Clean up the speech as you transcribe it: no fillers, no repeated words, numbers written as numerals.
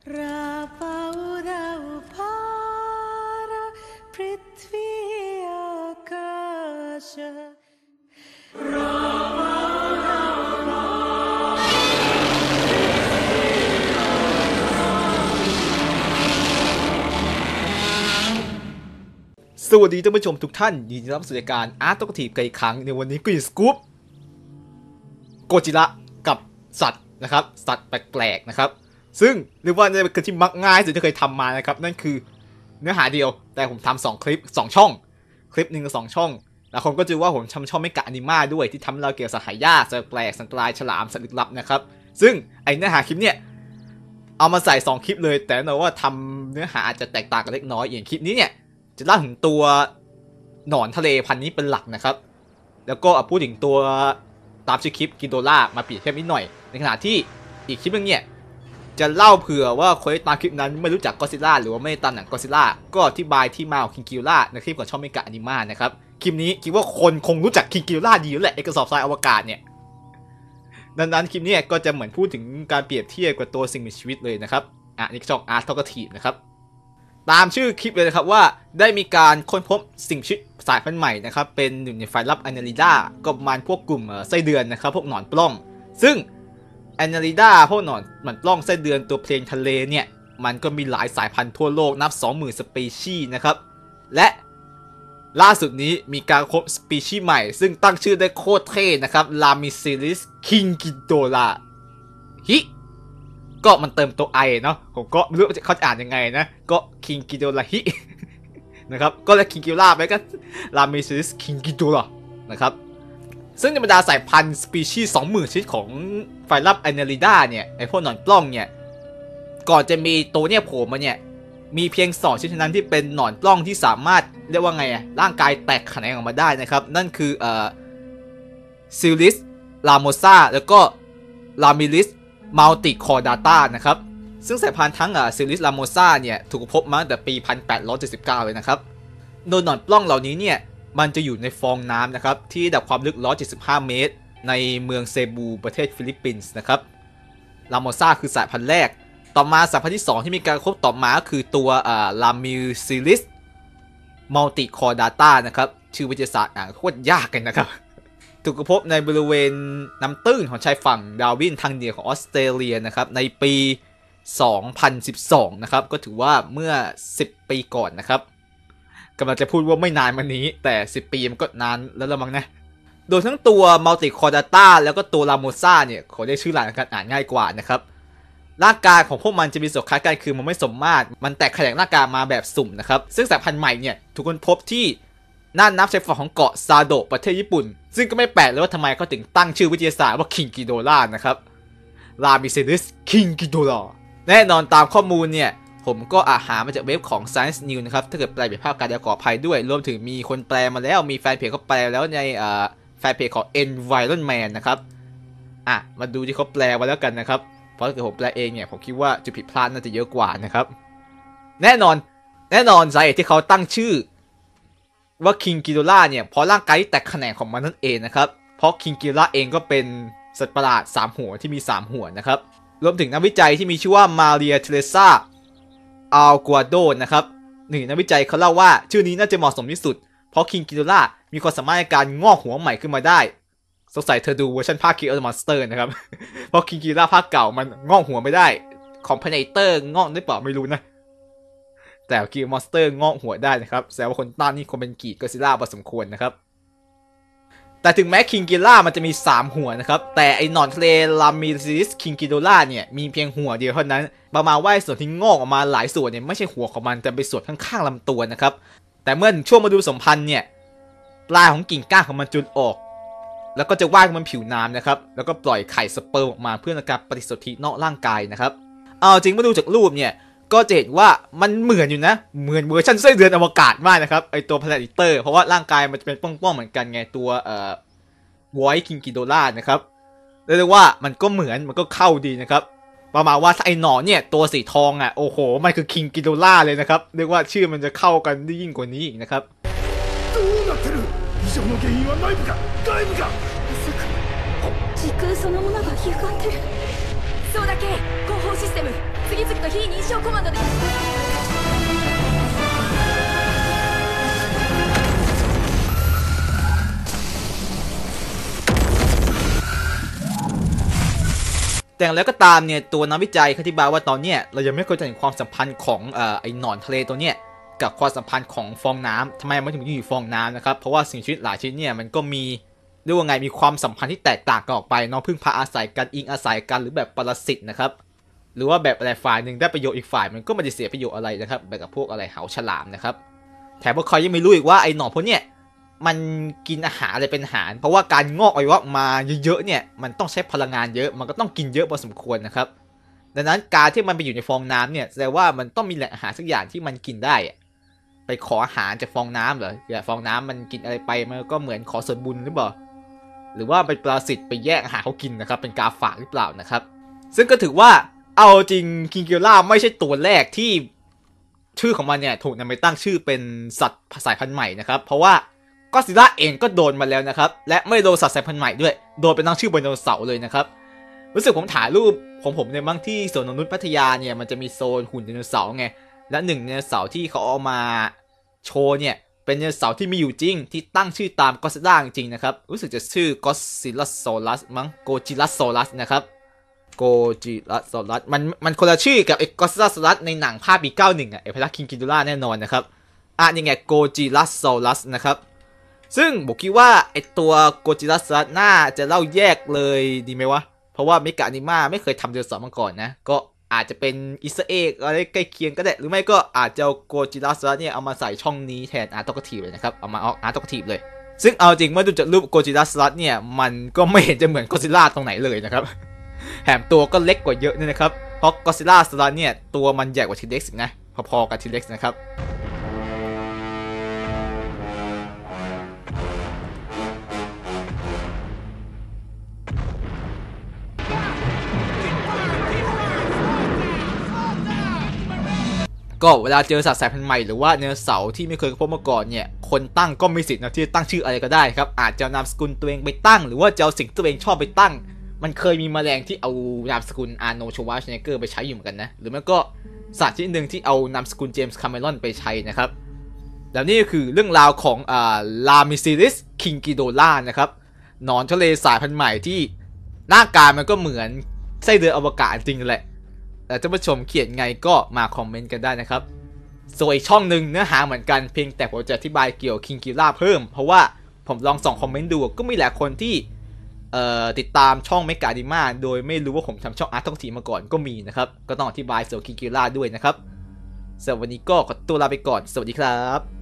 สวัสดีท่านผู้ชมทุกท่านยินดีต้อนรับสู่รายการอาร์ตตกทีบกันอีกครั้งในวันนี้ก็อยู่สกู๊ปโกจิระกับสัตว์นะครับสัตว์แปลกๆนะครับซึ่งเรียกว่าเป็นคลิปที่มักง่ายสุดที่เคยทำมานะครับนั่นคือเนื้อหาเดียวแต่ผมทำ2คลิป2ช่องคลิปหนึ่งกับ2ช่องแล้วคนก็จะว่าผมทำช่องไม่กะอนิม่าด้วยที่ทำเราเกี่ยวกับสัตว์หายากสัตว์แปลกสัตว์อันตรายฉลามสัตว์ลึกลับนะครับซึ่งไอเนื้อหาคลิปเนี่ยเอามาใส่2คลิปเลยแต่แน่นอนว่าทำเนื้อหาอาจจะแตกต่างกันเล็กน้อยอย่างคลิปนี้เนี่ยจะเล่าถึงตัวหนอนทะเลพันธุ์นี้เป็นหลักนะครับแล้วก็พูดถึงตัวตามชื่อคลิปกิโดล่ามาเปรียบเทียบนิดหน่อยในขณะที่อีกคลิปนึงเนี่ยจะเล่าเผื่อว่าคนที่ตามคลิปนั้นไม่รู้จักก็อดซิลล่าหรือว่าไม่ตามหนังก็อดซิลล่าก็อธิบายที่มาของคิงกิโดล่าในคลิปของช่องเมกะอนิม่านะครับคลิปนี้คิดว่าคนคงรู้จักคิงกิโดล่าดีแล้วแหละไอกระสอบทรายอวกาศเนี่ยดังนั้นคลิปนี้ก็จะเหมือนพูดถึงการเปรียบเทียบกับตัวสิ่งมีชีวิตเลยนะครับนี่ช่องอาร์ตทอกทีฟนะครับตามชื่อคลิปเลยนะครับว่าได้มีการค้นพบสิ่งมีชีวิตสายพันธุ์ใหม่นะครับเป็นหนึ่งในไฟลับแอนนาลิดาก็ประมาณพวกกลุ่มไส้เดือนนะครับพวกหนอนปล้องซึ่งแอนนาลิดาพวกหนอนปล้องไส้เดือนตัวเพลงทะเลเนี่ยมันก็มีหลายสายพันธุ์ทั่วโลกนับ 20,000 สปีชีส์นะครับและล่าสุดนี้มีการพบสปีชีส์ใหม่ซึ่งตั้งชื่อได้โคตรเท่นะครับลามิซิลิสคิงกิโดล่าฮิก็มันเติมตัวไอเนาะผมก็ไม่รู้เขาจะอ่านยังไงนะก็คิงกิโดล่าฮินะครับก็เลยคิงกิโดล่าไปกันลามิซิลิสคิงกิโดล่านะครับซึ่งในบรรดาสายพันธุ์สปีชีส์ 20,000 ชนิดของไฟลับแอนนาลิดาเนี่ยไอพวกหนอนปล้องเนี่ยก่อนจะมีตัวเนี่ยโผล่มาเนี่ยมีเพียง2ชนิดนั้นที่เป็นหนอนปล้องที่สามารถเรียกว่าไงร่างกายแตกแขนงออกมาได้นะครับนั่นคือซิลิสลาโมซาแล้วก็ลามิลิสมัลติคอร์ดาต้านะครับซึ่งสายพันธุ์ทั้งซิลิสลาโมซาเนี่ยถูกพบมาตั้งแต่ปี 1879 เลยนะครับโดยหนอนปล้องเหล่านี้เนี่ยมันจะอยู่ในฟองน้ำนะครับที่ระดับความลึก 175 เมตรในเมืองเซบูประเทศฟิลิปปินส์นะครับลาโมซาคือสายพันธุ์แรกต่อมาสายพันธุ์ที่2ที่มีการพบต่อมาคือตัวลามิลซิลิสมัลติคอร์ดาต้านะครับชื่อวิทยาศาสตร์โคตรยากกันนะครับถูกพบในบริเวณน้ำตื้นของชายฝั่งดาร์วินทางเหนือของออสเตรเลียนะครับในปี 2012 นะครับก็ถือว่าเมื่อ10 ปีก่อนนะครับกำลังจะพูดว่าไม่นานมานี้แต่10 ปีมันก็นานแล้วละมั้งนะโดยทั้งตัวมัลติคอร์ดาต้าแล้วก็ตัวลาโมซาเนี่ยขอได้ชื่อหลังการอ่านง่ายกว่านะครับร่างกายของพวกมันจะมีส่วนคล้ายกันคือมันไม่สมมาตรมันแตกแขนงร่างกายมาแบบสุ่มนะครับซึ่งสายพันธุ์ใหม่เนี่ยถูกค้นพบที่น่านน้ำชายฝั่งของเกาะซาโดะประเทศญี่ปุ่นซึ่งก็ไม่แปลกเลยว่าทำไมเขาถึงตั้งชื่อวิทยาศาสตร์ว่าคิงกิโดล่านะครับลามิซิลิสคิงกิโดล่าแน่นอนตามข้อมูลเนี่ยผมก็หามาจากเว็บของ Science News นะครับถ้าเกิดแปลผิดพลาดการขออภัยด้วยรวมถึงมีคนแปลมาแล้วมีแฟนเพจเขาแปลแล้วในแฟนเพจของ Environment นะครับมาดูที่เขาแปลมาแล้วกันนะครับเพราะถ้าเกิดผมแปลเองเนี่ยผมคิดว่าจะผิดพลาดน่าจะเยอะกว่านะครับแน่นอนสาเหตุที่เขาตั้งชื่อว่าคิงกิโดล่าเนี่ยเพราะร่างกายที่แตกแขนงของมันนั่นเองนะครับเพราะคิงกิโดล่าเองก็เป็นสัตว์ประหลาด3หัวที่มี3หัวนะครับรวมถึงนักวิจัยที่มีชื่อว่ามาเรียเทเรซาอัลกัวโดนะครับหนึ่งนักวิจัยเขาเล่าว่าชื่อนี้น่าจะเหมาะสมที่สุดเพราะคิงกิโดล่ามีความสามารถในการงอกหัวใหม่ขึ้นมาได้สงสัยเธอดูเวอร์ชันภาคคิงออฟมอนสเตอร์นะครับเพราะคิงกิโดล่าภาคเก่ามันงอกหัวไม่ได้คอมเพนเตอร์งอกได้เปล่าไม่รู้นะแต่คิงมอนสเตอร์งอกหัวได้นะครับแสดงว่าคนต้านนี่คงเป็นกีก็อดซิลล่าพอสมควรนะครับแต่ถึงแม้คิงกิโดล่ามันจะมี3หัวนะครับแต่ไอหนอนทะเลลามิซิลิสคิงกิโดล่าเนี่ยมีเพียงหัวเดียวเท่านั้นประมาณว่าส่วนที่งอกออกมาหลายส่วนเนี่ยไม่ใช่หัวของมันแต่เป็นส่วนข้างๆลำตัวนะครับแต่เมื่อช่วงฤดูสัมพันธ์เนี่ยปลายของกิ่งก้านของมันจุดออกแล้วก็จะว่ายบนผิวน้ำนะครับแล้วก็ปล่อยไข่สเปิร์มออกมาเพื่อการปฏิสนธินอกร่างกายนะครับเอาจริงมาดูจากรูปเนี่ยก็จะเห็นว่ามันเหมือนอยู่นะเหมือนเวอร์ชันไส้เดือนอวกาศมากนะครับไอตัวพลานิเตอร์เพราะว่าร่างกายมันจะเป็นป้องๆเหมือนกันไงตัวไวท์คิงกิโดล่านะครับเรียกว่ามันก็เหมือนมันก็เข้าดีนะครับประมาณว่าถ้าไอหนอนเนี่ยตัวสีทองโอ้โหมันคือคิงกิโดล่าเลยนะครับเรียกว่าชื่อมันจะเข้ากันได้ยิ่งกว่านี้อีกนะครับ時空そのものが歪んでるそうだけ後方システム 々と非認証コマンドでแต่อย่างแล้วก็ตามเนี่ยตัวนักวิจัยอธิบายว่าตอนเนี้ยเรายังไม่เข้าใจถึงความสัมพันธ์ของไอ้หนอนทะเลตัวเนี้ยกับความสัมพันธ์ของฟองน้ำทำไมมันถึงอยู่ฟองน้ำนะครับเพราะว่าสิ่งมีชีวิตหลายชนิดเนี่ยมันก็มีเรียกว่าไงมีความสัมพันธ์ที่แตกต่างกันออกไปเนาะพึ่งพาอาศัยกันอิงอาศัยกันหรือแบบปรสิตนะครับหรือว่าแบบอะไรฝ่ายหนึ่งได้ประโยชน์อีกฝ่ายมันก็ไม่ได้เสียประโยชน์อะไรนะครับแบบกับพวกอะไรเหาฉลามนะครับแถมพวกเขายังไม่รู้อีกว่าไอ้หนอนพวกเนี้ยมันกินอาหารอะไรเป็นอาหารเพราะว่าการงอกอวัยวะออกมาเยอะๆเนี่ยมันต้องใช้พลังงานเยอะมันก็ต้องกินเยอะพอสมควรนะครับดังนั้นการที่มันไปอยู่ในฟองน้ำเนี่ยแสดงว่ามันต้องมีแหล่งอาหารสักอย่างที่มันกินได้ไปขออาหารจากฟองน้ำเหรอฟองน้ำมันกินอะไรไปมันก็เหมือนขอส่วนบุญหรือเปล่าหรือว่าเป็นปรสิตไปแย่งอาหารเขากินนะครับเป็นกาฝากหรือเปล่านะครับซึ่งก็ถือว่าเอาจริงคิงเกียร่าไม่ใช่ตัวแรกที่ชื่อของมันเนี่ยถูกนำไปตั้งชื่อเป็นสัตว์สายพันธุ์ใหม่นะครับเพราะว่าก็ซิลล่าเองก็โดนมาแล้วนะครับและไม่โดนสัตว์สายพันธุ์ใหม่ด้วยโดนเป็นตั้งชื่อไดโนเสาร์เลยนะครับรู้สึกผมถ่ายรูปของผมในบางที่สวนนกนุษย์พัทยาเนี่ยมันจะมีโซนหุ่นไดโนเสาร์ไงและหนึ่งไดโนเสาร์ที่เขาเอามาโชว์เนี่ยเป็นไดโนเสาร์ที่มีอยู่จริงที่ตั้งชื่อตามก็ซิลล่าจริงๆนะครับรู้สึกจะชื่อก็ซิลลาโซลัสมั้งโกจิลัสโซลัสนะครับโกจิลัสโซลัสมันคนละชื่อกับไอ้ก็ซิลลาโซลัสในหนังภาพปี91ไอ้พลักคิงกิดูล่าแน่นอนนะครับนี่ไงโกจิลัสโซลัสนะครับซึ่งผมคิดว่าไอตัวโกจิลัสน่าจะเล่าแยกเลยดีไหมวะเพราะว่าเมกะอนิม่าไม่เคยทำเดือนสองมาก่อนนะก็อาจจะเป็นอิสเอ็กอะไรใกล้เคียงก็ได้หรือไม่ก็อาจจะเอาโกจิลัสเนี่ยเอามาใส่ช่องนี้แทนอาร์ตโตกทีฟเลยนะครับเอามาเอาอาร์ตโตกทีฟเลยซึ่งเอาจริงเมื่อดูจากรูปโกจิลัสเนี่ยมันก็ไม่เห็นจะเหมือนก็ซิลล่าตรงไหนเลยนะครับแถมตัวก็เล็กกว่าเยอะนะครับเพราะก็ซิลล่าเนี่ยตัวมันใหญ่กว่าทีเร็กซ์นะพอๆกับทีเร็กซ์นะครับก็เวลาเจอสัตว์สายพันธุ์ใหม่หรือว่าไดโนเสาร์ที่ไม่เคยพบมาก่อนเนี่ยคนตั้งก็มีสิทธิ์นะที่จะตั้งชื่ออะไรก็ได้ครับอาจจะนามสกุลตัวเองไปตั้งหรือว่าจะเอาสิ่งตัวเองชอบไปตั้งมันเคยมีแมลงที่เอานามสกุลอาร์โน ชวาร์ชเนเกอร์ไปใช้อยู่เหมือนกันนะหรือไม่ก็สัตว์ชนิดหนึ่งที่เอานามสกุลเจมส์คาเมรอนไปใช้นะครับแล้วนี่ก็คือเรื่องราวของลามิซิลิสคิงกิโดล่านะครับหนอนทะเลสายพันธุ์ใหม่ที่หน้าตามันก็เหมือนไส้เดือนอวกาศจริงแหละแต่ท่านผู้ชมเขียนไงก็มาคอมเมนต์กันได้นะครับส่วนอีกช่องหนึ่งเนื้อหาเหมือนกันเพียงแต่ผมจะอธิบายเกี่ยวกับคิงกิล่าเพิ่มเพราะว่าผมลองส่องคอมเมนต์ดูก็มีหลายคนที่ติดตามช่องเมกาดิมาโดยไม่รู้ว่าผมทำช่องอาร์ตท่องทีมาก่อนก็มีนะครับก็ต้องอธิบายเกี่ยวกับคิงกิล่าด้วยนะครับสำหรับวันนี้ก็ขอตัวลาไปก่อนสวัสดีครับ